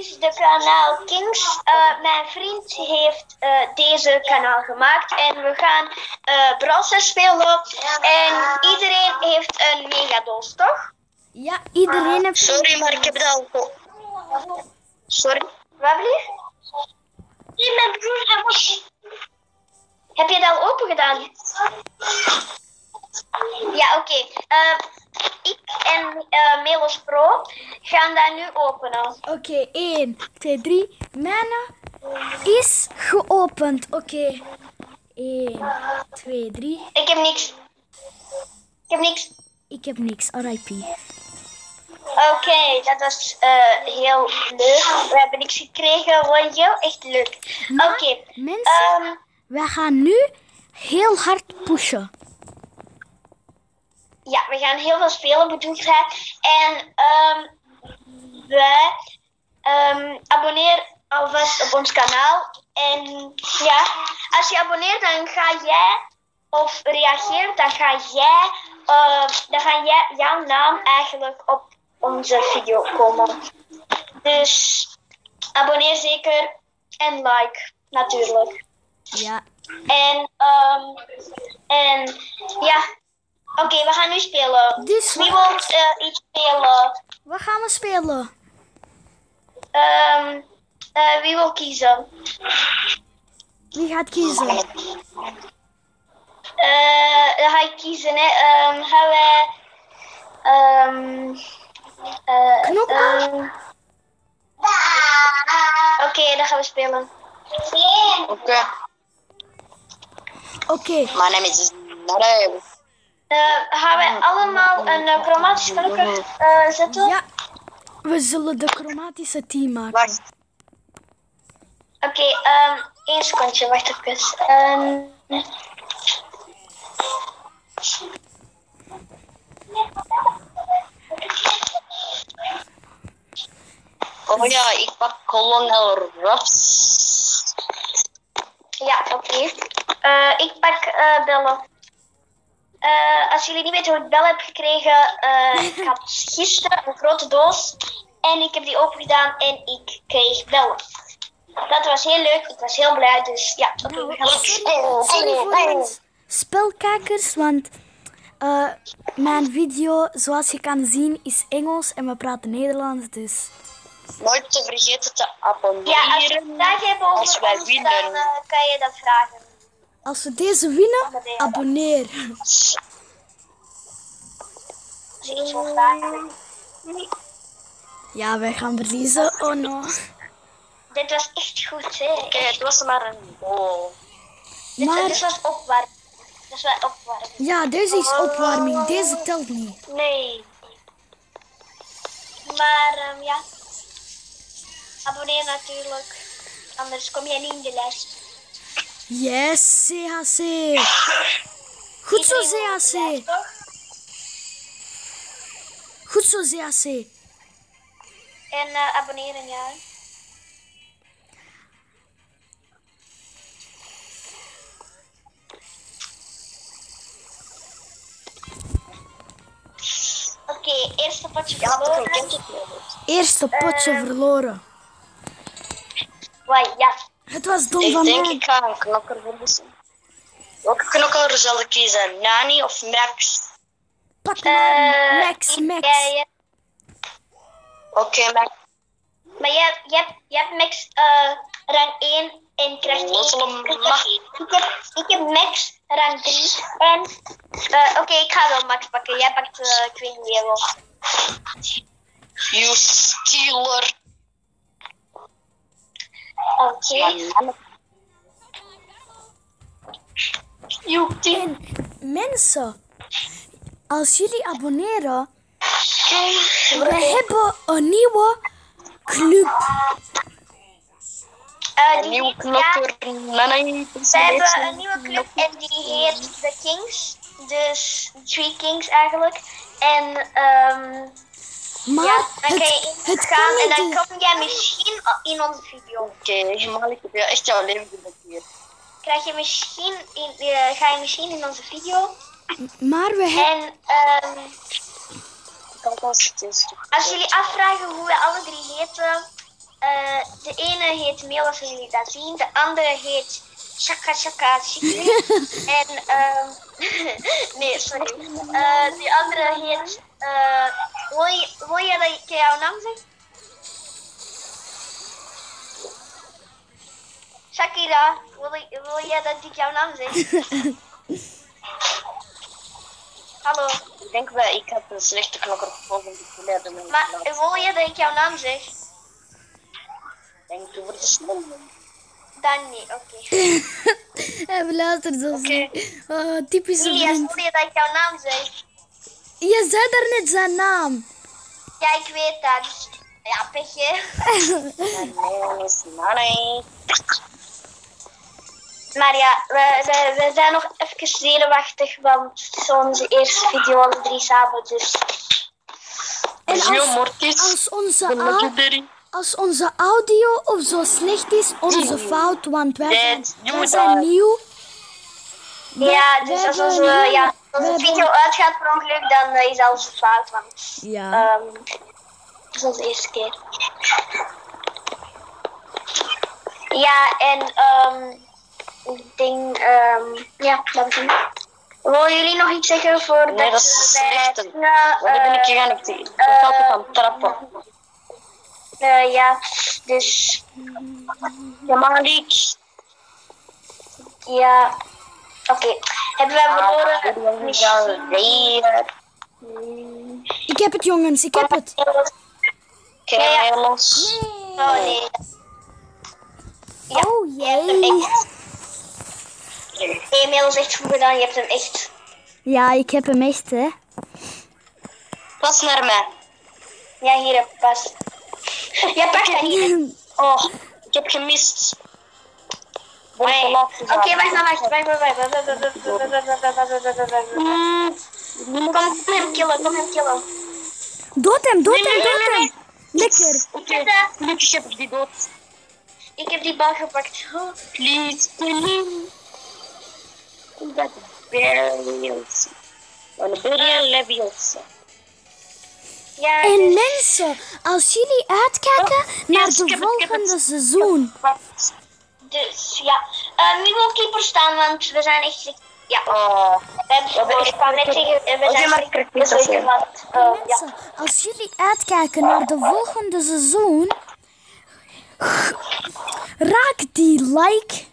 is de kanaal Kings. Mijn vriend heeft deze kanaal gemaakt en we gaan Brawl Stars spelen. En iedereen heeft een megadoos, toch? Ja, iedereen heeft... Sorry, maar ik heb dat al... Sorry. Wat blieft? Nee, mijn broer, hij was... Heb je dat al open gedaan? Ja, oké. Ik en Melos Pro gaan dat nu openen. Oké, 1, 2, 3. Mijne is geopend. Oké. 1, 2, 3. Ik heb niks. Ik heb niks. RIP. Oké, dat was heel leuk. We hebben niks gekregen, gewoon heel echt leuk. Maar, Oké. mensen, wij gaan nu heel hard pushen. Ja, we gaan heel veel spelen, bedoeld zijn. En wij abonneer alvast op ons kanaal. En ja, als je abonneert, dan ga jij, of reageert, dan ga jij jouw naam eigenlijk op onze video komen. Dus abonneer zeker en like, natuurlijk. Ja. En ja, oké, we gaan nu spelen. Dus Wie wil iets spelen? wat gaan we spelen? Wie wil kiezen? Wie gaat kiezen? Dan ga ik kiezen, hè. Gaan wij... Knoppen? Oké, dan gaan we spelen. Oké. Oké. My name is Nare. Gaan wij allemaal een chromatisch knopje zetten? Ja. We zullen de chromatische team maken. Wacht. Oké, 1 secondje, wacht even. Oh ja, ik pak Colonel Ruffs. Ja, oké. Ik pak bellen. Als jullie niet weten hoe ik bellen heb gekregen, ik had gisteren een grote doos en ik heb die opengedaan en ik kreeg bellen. Dat was heel leuk, ik was heel blij, dus ja, oké, we gaan Sorry voor ons spelkijkers, want mijn video, zoals je kan zien, is Engels en we praten Nederlands, dus... Nooit te vergeten te abonneren. Ja, als je een vraag hebt over als wij ons, winnen. dan kan je dat vragen. Als we deze winnen, abonneer. Als je iets wil vragen. Ja, wij gaan verliezen. Oh no. Dit was echt goed, hè. Oké, het was maar een goal. Dit was opwarming. Dat is wel opwarming. Ja, deze is opwarming. Deze telt niet. Nee. Maar ja. Abonneer natuurlijk. Anders kom jij niet in de lijst. Yes, CHC. Goed zo, CHC. Goed zo, CHC. En abonneren, ja. Oké, eerste potje verloren. Eerste potje verloren. Wai, ja. Het was dom Ik van denk mij. ik ga een knokker verliezen. Welke knokker zal ik kiezen? Nani of Max? Pak maar. Max, Max. Oké, Max. Maar je hebt Max rang 1 en krijgt 1. Ik heb Max rang 3 en... Oké, ik ga wel Max pakken. Jij pakt, ik weet niet meer wel. You stealer. Oké. En mensen, als jullie abonneren, we hebben een nieuwe club. Een nieuwe knokker. Nani. We hebben een nieuwe club en die heet The Kings. Dus 3 Kings eigenlijk. En Maar ja, dan kan je het ingaan en kan dan niet. kom jij misschien in onze video. Oké, maar ik heb echt jouw leven geblokkeerd. Krijg je misschien ga je misschien in onze video. Maar we hebben... En als jullie afvragen hoe we alle 3 heten, De ene heet Meel, als jullie dat zien. De andere heet Shaka Shaka Shikri. En, nee, sorry. Die andere heet, wil je dat ik jouw naam zeg? Shakira, wil jij dat ik jouw naam zeg? Hallo. Ik denk dat ik heb een slechte knokker gevonden. Maar wil je dat ik jouw naam zeg? Denk je voor de snel? Dan niet, oké. Hij luistert zo slecht. Oh, typische Ilias, vriend. wil je dat ik jouw naam zeg? Je zei daarnet zijn naam. Ja, ik weet dat. Ja, pechje. Nee. Maar ja, we zijn nog even zenuwachtig, want het is onze eerste video, alle drie samen, dus... En als onze audio of zo slecht is, onze fout, want wij zijn nieuw. Ja, dus als onze video uitgaat per ongeluk, dan is dat onze fout, want Ja. het is onze eerste keer. Ja, en ik denk, ja, dat is het. Willen jullie nog iets zeggen voor Nee, dat is slecht. Wat ben ik gegaan? Ik altijd aan het trappen. Ja, dus... Ja, Malik. Ja, oké. Hebben wij verloren? Ik heb het, jongens, ik heb het. Ja. Los. Oh nee. Ja, Oh je hebt hem jee. echt. Emil is echt goed gedaan, je hebt hem echt. Ja, ik heb hem echt, hè. Pas naar mij. Ja, hier heb pas. Ja, pak dat niet. Oh, ik heb gemist. Oké, wacht. Kom hem killen. Dood hem. Lekker. Gelukkig heb ik die dood. Ik heb die bal gepakt. Oh. Please, please. Dat burials. Een burial levels. Ja, En dus, mensen, als jullie uitkijken naar de volgende seizoen. dus ja. Nu wil ik keeper staan, want we zijn echt... Ja. Ik kwam net zeggen, we zijn echt want... ja. Mensen, als jullie uitkijken naar de volgende seizoen, raak die like.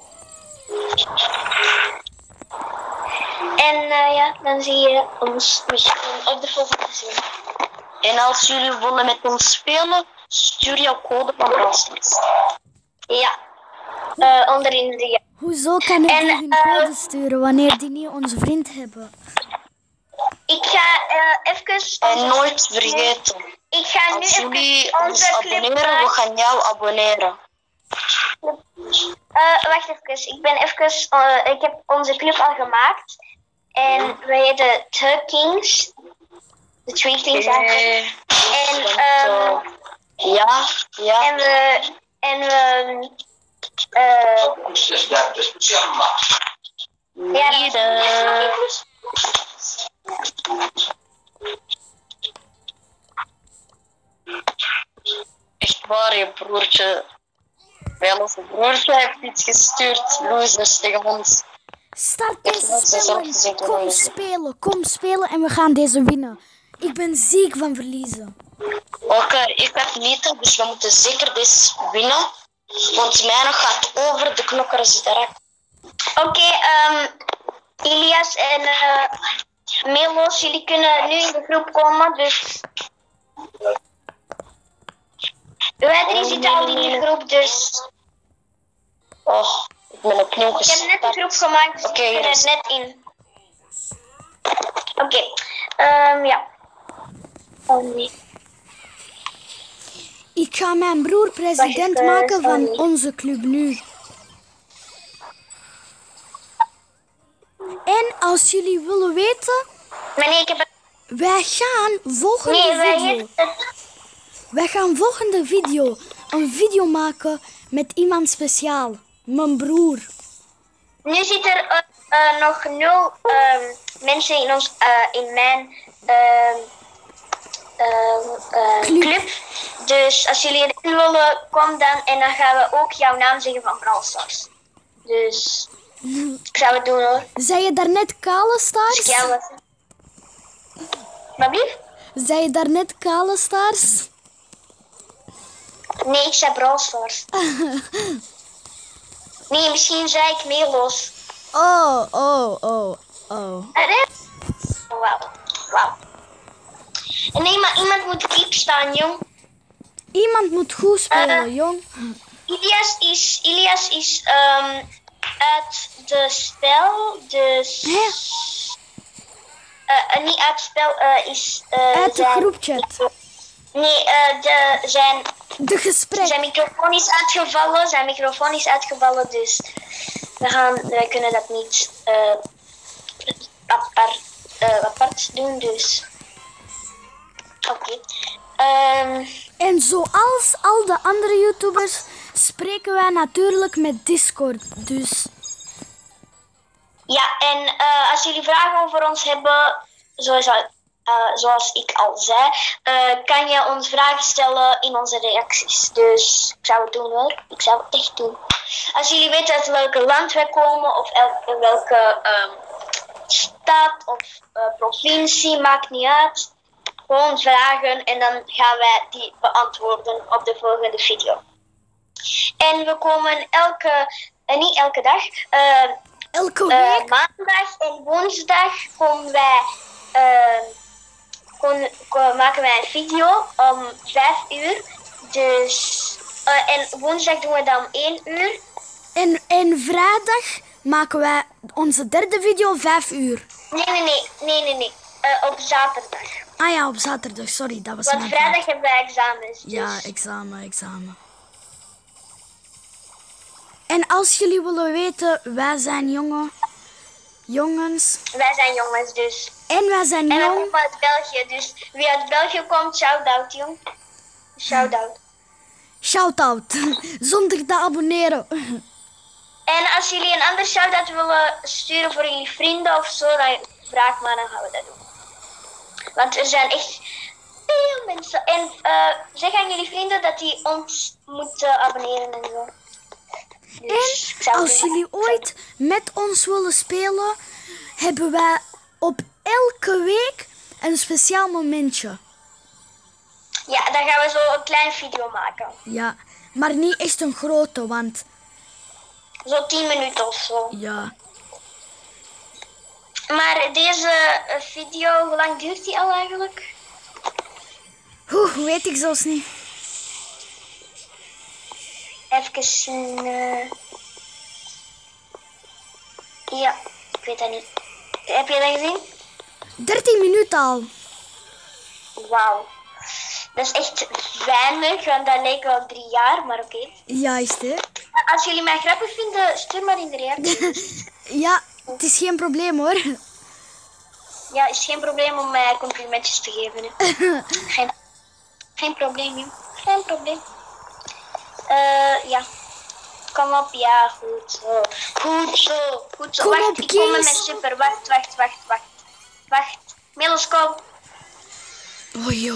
En ja, dan zie je ons misschien op de volgende seizoen. En als jullie willen met ons spelen, stuur jouw code van Brastis. Ja. Onderin de... Hoezo kan ik die hun code sturen wanneer die niet onze vriend hebben? Ik ga even... En nooit vergeten. Ik ga nu Als jullie even ons onze club... abonneren, we gaan jou abonneren. Wacht even. Ik ben even... ik heb onze club al gemaakt. En we heten The Kings. De Three Kings eigenlijk. En ja. Echt waar, je broertje. Wel, onze broertje heeft iets gestuurd. Losers tegen ons. Start deze spellen. Kom spelen en we gaan deze winnen. Ik ben ziek van verliezen. Oké, ik heb niet, dus we moeten zeker deze winnen. Want mijne gaat over de knokkers direct. Oké, Ilias en Melos, jullie kunnen nu in de groep komen, dus... Wij drie zitten al in de groep, dus... Oh, ik ben opnieuw Ik gestart. heb net de groep gemaakt, dus Oké, ik ben er dus- net in. Oké, ja. Oh nee. Ik ga mijn broer president maken van onze club nu. En als jullie willen weten, Maar nee, ik heb... wij gaan volgende Nee, wij video. hebben het... Wij gaan volgende video een video maken met iemand speciaal. Mijn broer. Nu zit er nog 0 mensen in mijn club. Dus als jullie erin willen, kom dan. En dan gaan we ook jouw naam zeggen van Brawl Stars. Dus ik zou het doen hoor. Zei je daarnet Kale Stars? Ja, wat? Wat blieft? Zei je daarnet Kale Stars? Nee, ik zei Brawl Stars. Nee, misschien zei ik Melos. Oh. Wauw. En nee, maar iemand moet keep staan, jong. Iemand moet goed spelen, jong. Ilias is uit de spel, dus... Hè? Niet uit het spel, is... Uit de groepchat. Nee, De gesprek. zijn microfoon is uitgevallen, dus wij kunnen dat niet apart doen, dus... Oké. En zoals al de andere YouTubers spreken wij natuurlijk met Discord, dus... Ja, en als jullie vragen over ons hebben, zoals ik al zei, kan je ons vragen stellen in onze reacties. Dus ik zou het doen hoor. Ik zou het echt doen. Als jullie weten uit welk land wij komen of welke stad of provincie, maakt niet uit. Gewoon vragen en dan gaan wij die beantwoorden op de volgende video. En we komen niet elke dag, Elke week? maandag en woensdag maken wij een video om 5 uur. Dus, en woensdag doen we dan 1 uur. En vrijdag maken wij onze derde video 5 uur. Nee. Op zaterdag. Ah ja, op zaterdag, sorry, dat was Want mijn vrijdag fout. hebben wij examens. Dus. Ja, examen. En als jullie willen weten, wij zijn jongens. Wij zijn jongens dus. En wij zijn En we jong. komen uit België, dus wie uit België komt, shout-out jong. Shout-out. Shout-out. Zonder te abonneren. En als jullie een ander shout-out willen sturen voor jullie vrienden of zo, dan vraag maar, dan gaan we dat doen. Want er zijn echt veel mensen. En zeg aan jullie vrienden dat die ons moeten abonneren en zo. Dus ik zou Als zeggen- jullie ooit met ons willen spelen, hebben wij op elke week een speciaal momentje. Ja, dan gaan we zo een kleine video maken. Ja, maar niet echt een grote, want Zo 10 minuten of zo. ja. Maar deze video, hoe lang duurt die al eigenlijk? Weet ik zelfs niet. Even zien. Ja, ik weet dat niet. Heb je dat gezien? 13 minuten al. Wauw. Dat is echt weinig, want dat leek wel 3 jaar, maar oké. Juist, hè? Als jullie mij grappig vinden, stuur maar in de reactie. Ja, het is geen probleem hoor. Ja, is geen probleem om mij complimentjes te geven. Hè. Geen probleem, joh. Geen probleem. Ja. Kom op, ja, goed zo. Goed zo. Kom Wacht, op, ik kom met Kees. mijn super. Wacht. Melos, kom. Oh joh.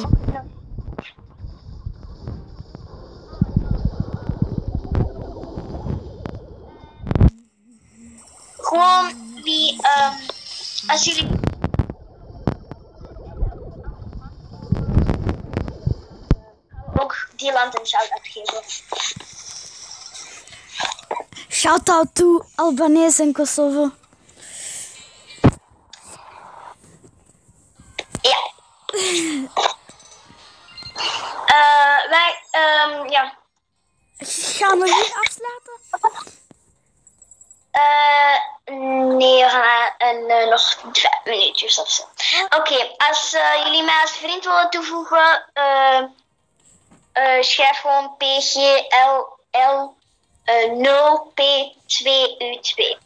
Gewoon wie, als jullie... ook die land een shout-out geven. Shout-out to Albanese en Kosovo. Ja. Ja. Gaan we nu afsluiten? Nee, we gaan nog 5 minuutjes of zo. Oké, als jullie mij als vriend willen toevoegen, schrijf gewoon PGLL 0P2U2.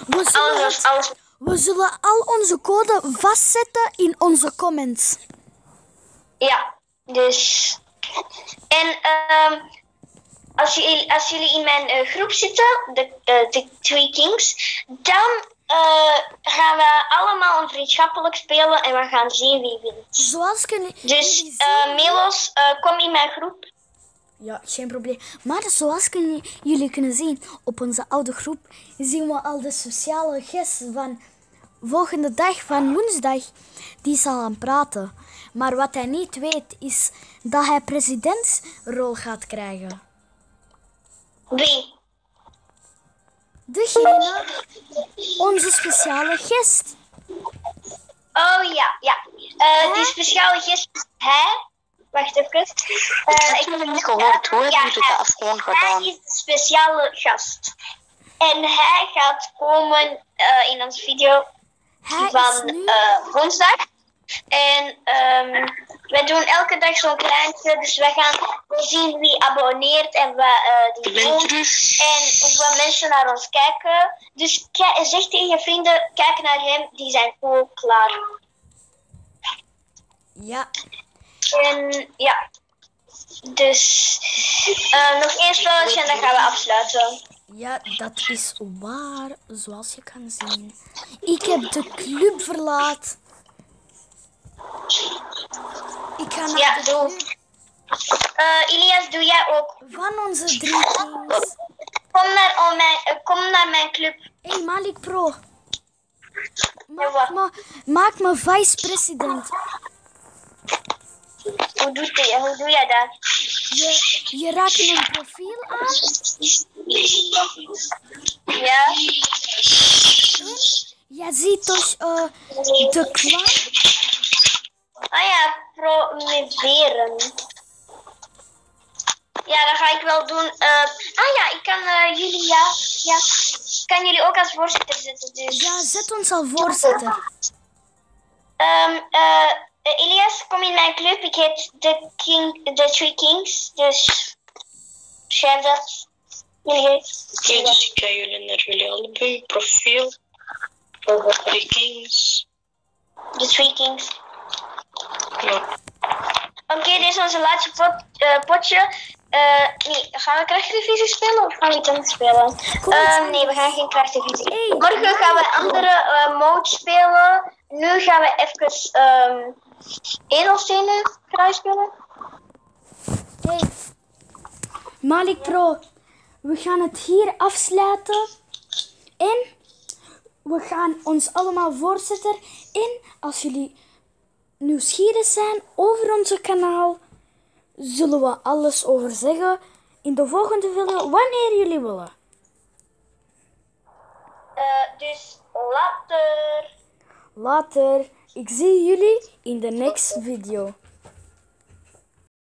We zullen al onze code vastzetten in onze comments. Ja, dus... En als jullie in mijn groep zitten, de 3 Kings, dan gaan we allemaal een vriendschappelijk spelen en we gaan zien wie wint. Zoals kunnen Dus jullie zien... Melos, kom in mijn groep. Ja, geen probleem. Maar zoals jullie kunnen zien, op onze oude groep zien we al de sociale gast van volgende dag, van woensdag. Die zal aan praten. Maar wat hij niet weet, is dat hij presidentsrol gaat krijgen. Wie? Degene, onze speciale gast. Oh ja, ja. Die speciale gast is hij. Wacht even. Ik heb het niet gehoord. Hoe hebben jullie dat gewoon gedaan? Hij is de speciale gast. En hij gaat komen in onze video Hij is van nu... woensdag. En wij doen elke dag zo'n kleintje. Dus wij gaan zien wie abonneert en wat die doen. En hoeveel mensen naar ons kijken. Dus zeg tegen je vrienden, kijk naar hem. Die zijn ook klaar. Ja. En ja. Dus nog één spelletje en dan gaan we afsluiten. Ja, dat is waar, zoals je kan zien. Ik heb de club verlaat. Ik ga naar Ja, de doe. club Ilias, doe jij ook. van onze 3 kings. Kom naar mijn club. Hey Malik Pro, Ja, wat? maak me vice-president. Hoe doe jij dat? Je raakt een profiel aan. Ja? Jij ziet toch de klan? Ah ja, promoveren. Ja, dat ga ik wel doen. Ja, ik kan jullie, ja. Ik kan jullie ook als voorzitter zetten, dus. Ja, zet ons al voorzitter. Elias, kom in mijn club. Ik heet The Three Kings, dus schrijf dat. Ja, dus ik ga jullie naar jullie allebei profiel. The Three Kings. The Three Kings. Ja. Oké, dit is onze laatste potje. Nee, gaan we krachtdivisie spelen of gaan we iets anders spelen? Nee, we gaan geen krachtdivisie. Hey, Morgen gaan we andere mode spelen. Nu gaan we even edelstenen kruis spelen. Hey, Malik Pro, we gaan het hier afsluiten. En we gaan ons allemaal voorzetten. En als jullie nieuwsgierig zijn over onze kanaal, zullen we alles over zeggen in de volgende video, wanneer jullie willen. Dus later. Later, ik zie jullie in de next video.